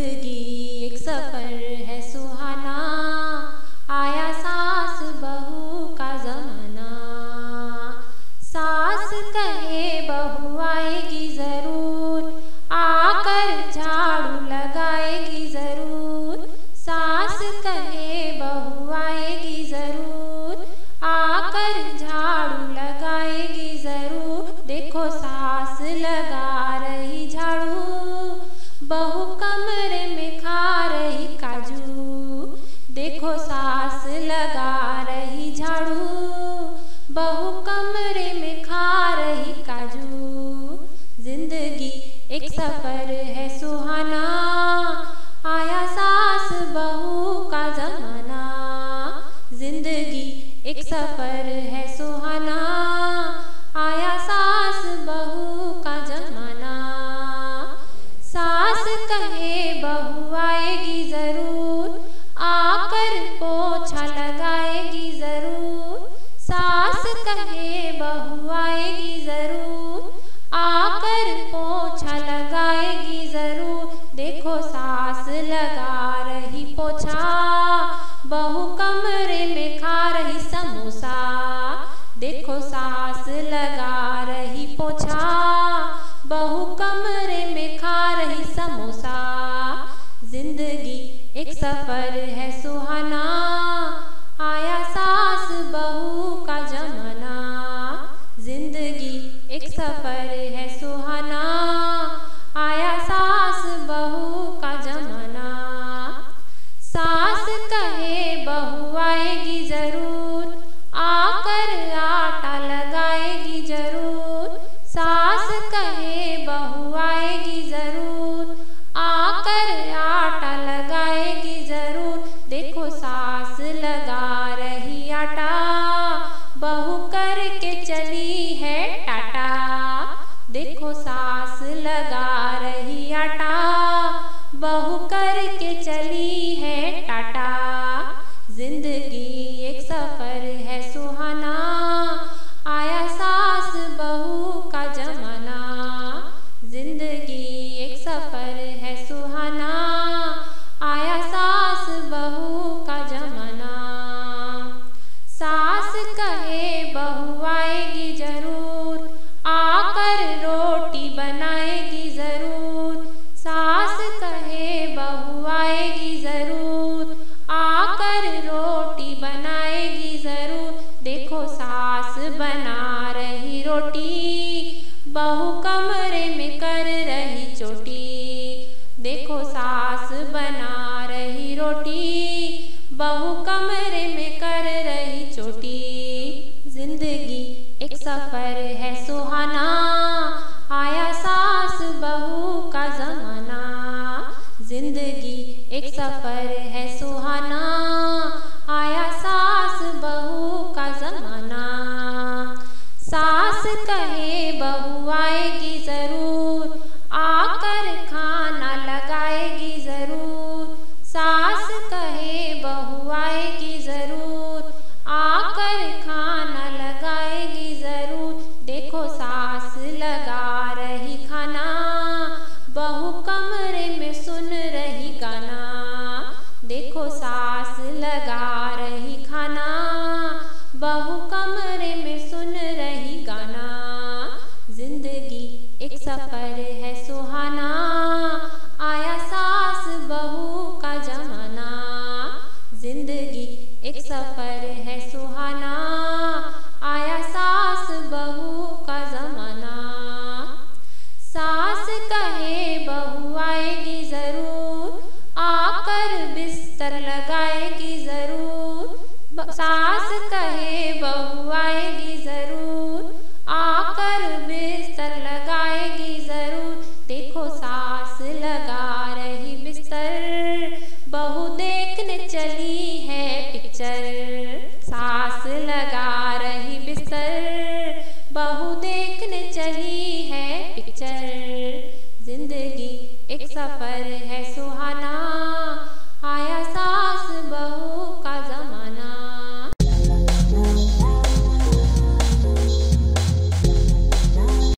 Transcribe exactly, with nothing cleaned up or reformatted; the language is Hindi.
जिंदगी एक सफर है सुहाना, आया सास बहू का जमाना। सास कहे बहू आएगी जरूर, आकर झाड़ू लगाएगी जरूर। सास कहे बहू आएगी जरूर, आकर झाड़ू लगाएगी जरूर। देखो सास लगा रही झाड़ू, बहू कमरे में खा रही काजू। देखो सास लगा रही झाड़ू, बहू कमरे में खा रही काजू। जिंदगी एक सफर है सुहाना, आया सास बहू का जमाना। जिंदगी एक सफर है सुहाना, आया सास बहू का जमाना। सास कहे बहू आएगी जरूर, आकर पोछा लगाएगी जरूर। सास कहे बहू आएगी जरूर, आकर पोछा लगाएगी जरूर। देखो सास लगा रही पोछा, बहू कमरे में खा रही समोसा। देखो सास लगा रही पोछा, बहू कमरे में खा रही समोसा। जिंदगी एक सफर है सुहाना, आया सास बहू का जमाना। जिंदगी एक सफर है सुहाना, आया सास बहू का जमाना। सास कहे बहू आएगी जरूर, आकर आटा लगाएगी जरूर। सास कहे बहू आएगी जरूर, आकर आटा लगाएगी जरूर। देखो सास लगा रही आटा, बहू करके चली है टाटा। देखो सास लगा रही आटा, बहू करके चली है टाटा। जिंदगी एक सफर है सुहाना, आया सास बहू का जमाना। जिंदगी एक सफर है सुहाना, आया सास बहू का जमाना। सास कहे बहू आएगी जरूर, आकर रोटी बनाएगी जरूर। सास कहे बहू आएगी जरूर, आकर रोटी बनाएगी जरूर। देखो सास बना रही रोटी, बहू कमरे में कर रही चोटी। देखो सास बना रही रोटी, बहू कमरे में कर रही चोटी। जिंदगी एक सफर है सुहाना, आया सास बहू का जमाना। जिंदगी एक सफर है सुहाना, आया सास बहू का जमाना। सास कहे बहू आएगी जरूर, आकर खाना लगाएगी जरूर। सास कहे बहू आएगी जरूर, आकर खाना लगाएगी जरूर। देखो सास लगा रही खाना, बहू कमरे में सुन रही गाना। देखो सास लगा रही खाना, बहू कमरे में सुन रही गाना। जिंदगी एक सफर है सुहाना, आया सास बहू का जमाना। जिंदगी एक सफर है सुहाना, आया सास बहू का जमाना। सास कहे बहू आएगी जरूर, आकर बिस्तर लगाएगी जरूर। सास कहे बहू आएगी जरूर, आकर बिस्तर लगाएगी जरूर। देखो सास लगा रही बिस्तर, बहू देखने चली है पिक्चर। सास लगा रही बिस्तर, बहू देखने चली है पिक्चर। जिंदगी एक सफर है सुहाना,